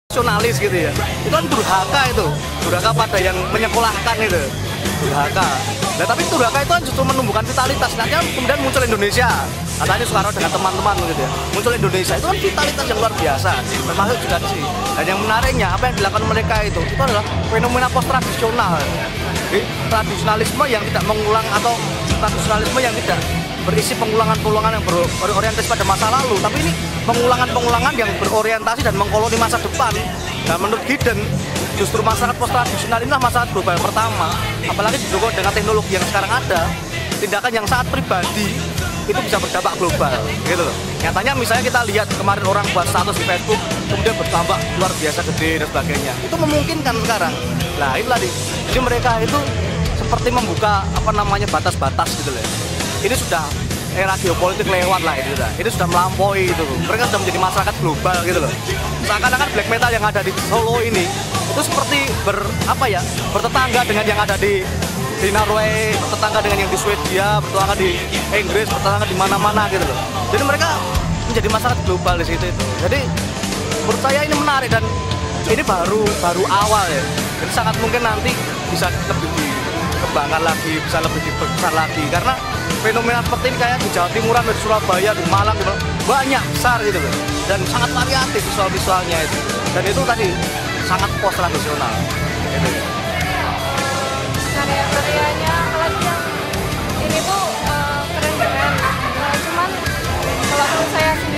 nasionalis gitu ya, itu kan durhaka pada yang menyekolahkan itu, durhaka. Nah tapi durhaka itu kan justru menumbuhkan vitalitas. Nanti kemudian muncul Indonesia, katanya Soekarno dengan teman-teman gitu ya, muncul Indonesia itu kan vitalitas yang luar biasa, termasuk juga sih. Dan yang menariknya apa yang dilakukan mereka itu adalah fenomena post tradisional. Jadi tradisionalisme yang tidak mengulang atau tradisionalisme yang tidak berisi pengulangan-pengulangan yang berorientasi pada masa lalu, tapi ini pengulangan-pengulangan yang berorientasi dan mengkoloni masa depan. Dan menurut Gideon, justru masyarakat post tradisional inilah masyarakat global pertama, apalagi didukung dengan teknologi yang sekarang ada. Tindakan yang sangat pribadi itu bisa berdampak global, gitu loh. Nyatanya misalnya kita lihat kemarin orang buat status di Facebook, kemudian bertambah luar biasa gede dan sebagainya. Itu memungkinkan sekarang. Nah itu tadi, jadi mereka itu seperti membuka batas-batas gitu loh. Ini sudah era geopolitik lewat lah itu, ini sudah melampaui itu. Mereka sudah menjadi masyarakat global gitu loh. Seakan-akan black metal yang ada di Solo ini itu seperti bertetangga dengan yang ada di Norway, bertetangga dengan yang di Swedia, bertetangga di Inggris, bertetangga di mana-mana gitu loh. Jadi mereka menjadi masyarakat global di situ itu. Jadi menurut saya ini menarik dan ini baru awal ya. Jadi sangat mungkin nanti bisa lebih dikembangkan lagi, bisa lebih dibesar lagi karena fenomena seperti ini kayak di Jawa Timuran, di Surabaya, di Malang, banyak besar gitu loh. Dan sangat variatif visual-visualnya itu. Dan itu tadi sangat post tradisional. Gitu. Karya-karyanya apalagi yang ini tuh keren-keren. Cuman kalau menurut saya